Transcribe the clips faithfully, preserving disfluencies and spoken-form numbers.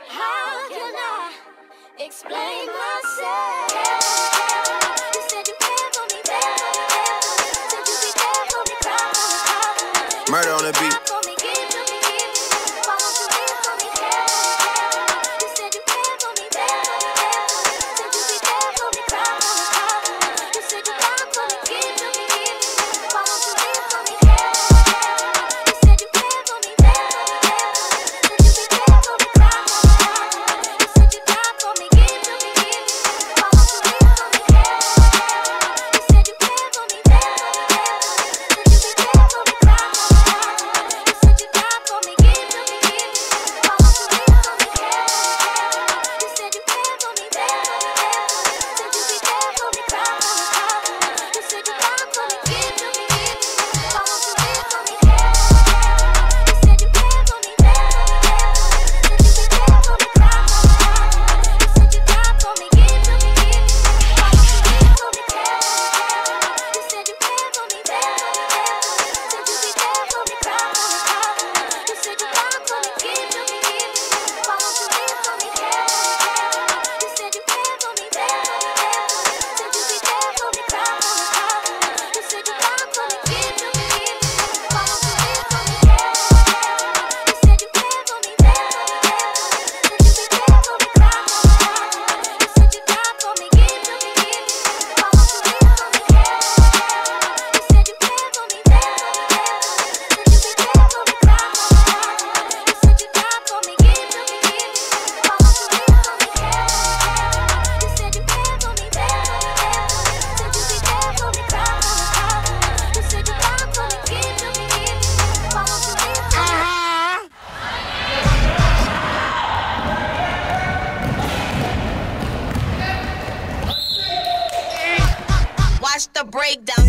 How can I explain myself? You said you care for me, care for me, care for me. Said you be there for me, cry for me, cry for me. Murder on the beat. For me, give to me, give to me. Why won't you live for me, care for me? You said you care for me, care for me, care for me. Said you be there for me, cry for me, cry for me. You said you cry for me, give to me, give to me. Why won't you live for me, care for me? You said you care for me, care for me, care for me. Said you be there for me, cry for me, cry for me. You said you cry for me, give to me, give to me. Why won't you live for me, care for me? You said you care for me, care for me, care for me. Said you be there for me, cry for me, cry for me. You said you cry for me, give to me, give to me. Why won't you live for me, care for me? You said you care for me, care for me, care for me. Said you be there for me, cry for me, cry for me. You said you cry for me, give to me, give to me. Why won't you live for me, care for me? You said you care for me, care for me, care for me. Said you be there for me, cry for me, cry for me. You said you cry for me, give to me, give to me. Why won't you live for me, care for me? You said you care for me, care for me, care for me. Said you be there for me, cry for me, cry for me. You said you cry for me, give to me, give to me. Why won't you live for me, care for me? You said you care for me, care for me, care for me. Said you be there for me, cry for me, cry for me. You said you cry for me, give to me, give to me. Why won't you live for me, care for me? You said you care for me, care for me, care for me. Said you be there for me, cry for me, cry for me. You said you cry for me, give to me, give to me. Why won't you live for me, care for me? You said you care for me, care for me, care for me. Said you be there for me, cry for me, cry for me. You said you cry for me, give to me, give to me. Why won't you live for me, care for me? You said you care for me, care for me, care for me. Said you be there for me, cry for me, cry for me. You said you cry for me, give to me, give to me. Why won't you live for me? Watch the breakdown.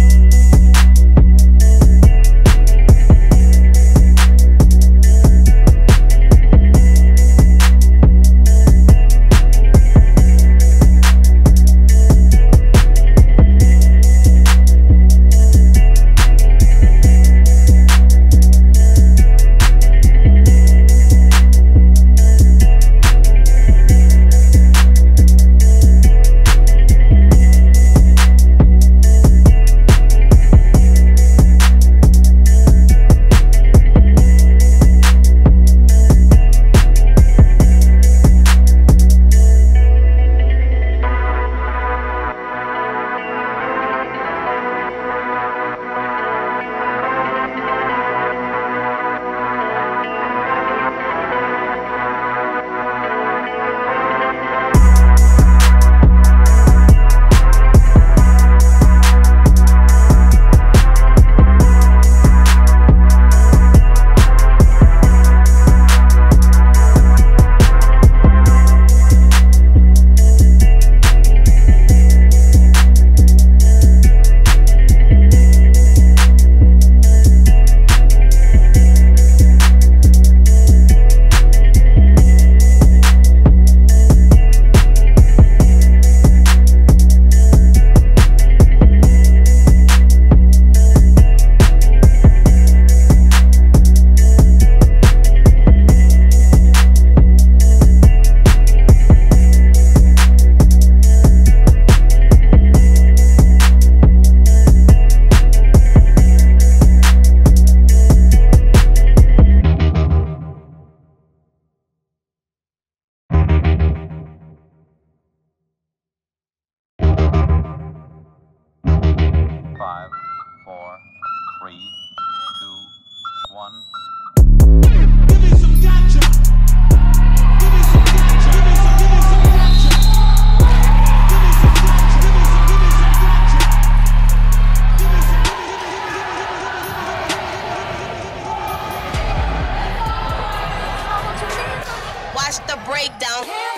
Five, four, three, two, one. Give me some gotcha. Give me some gotcha. Give me some, give me some gotcha. Give me some gotcha. Give me some, give me some gotcha. Give me some, give me, give me, give me, give me, give me, give me, give me, give me, give me, give me, give me, give me, give me. Watch the breakdown.